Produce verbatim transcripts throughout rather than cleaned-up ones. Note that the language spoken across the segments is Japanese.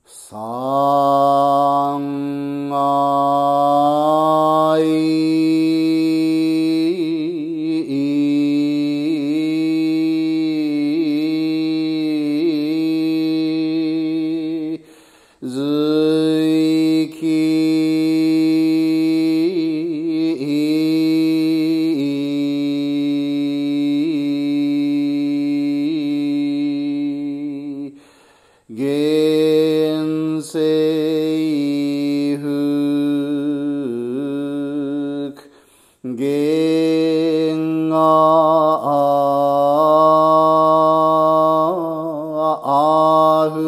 三愛随記現世福現あふ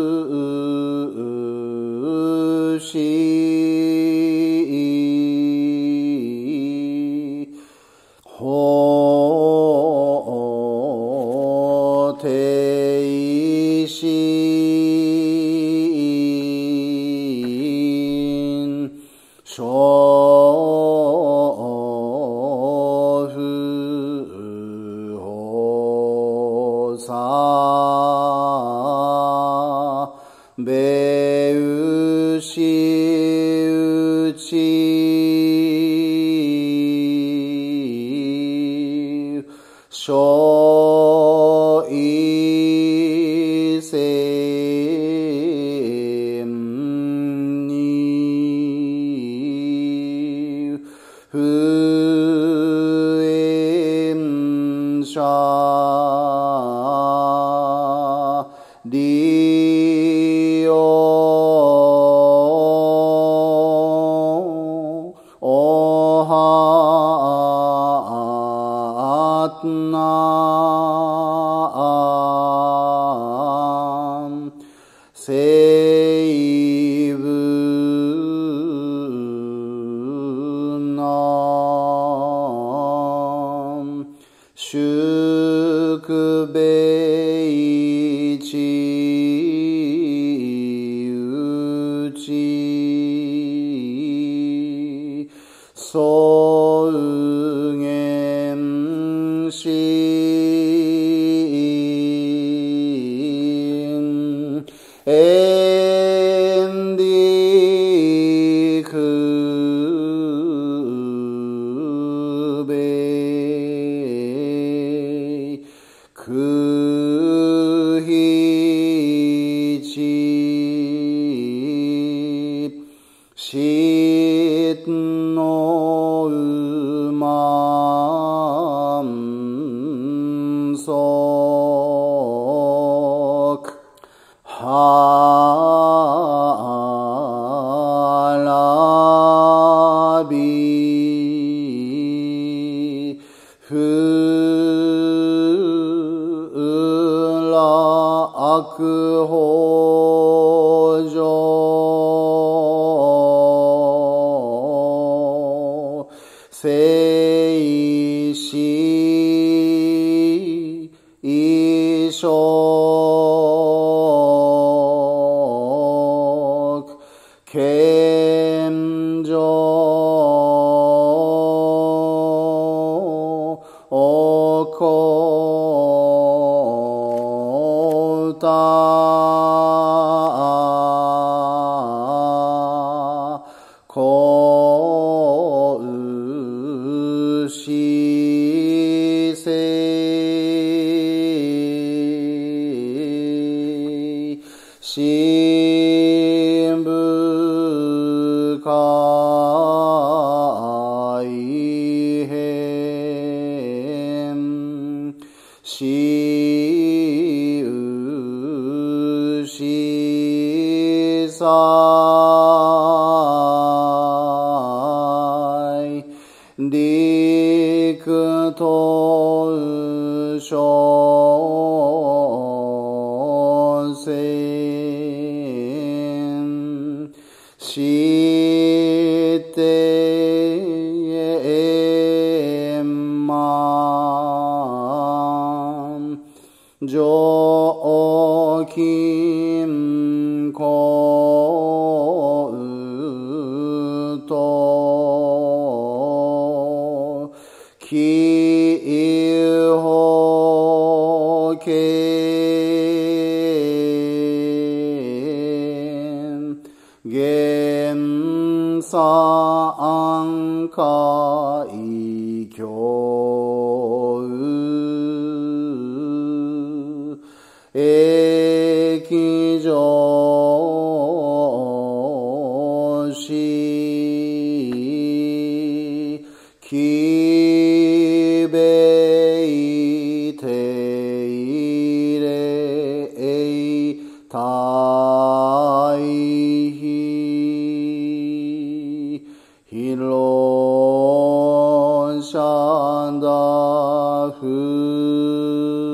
し法定心諸不法さべうしうち所以せんに不縁者利用おはっなせいぶな宿米地うちそうげんしんえんりくべくひちしのうまんそくはらびふら悪法上生死異色謙譲おこたこうしせしぶかいへんしうしさいりくとうしょせんしてんまん上金こうときほけ海峡液上しきべいていれたいひろしゃんだふ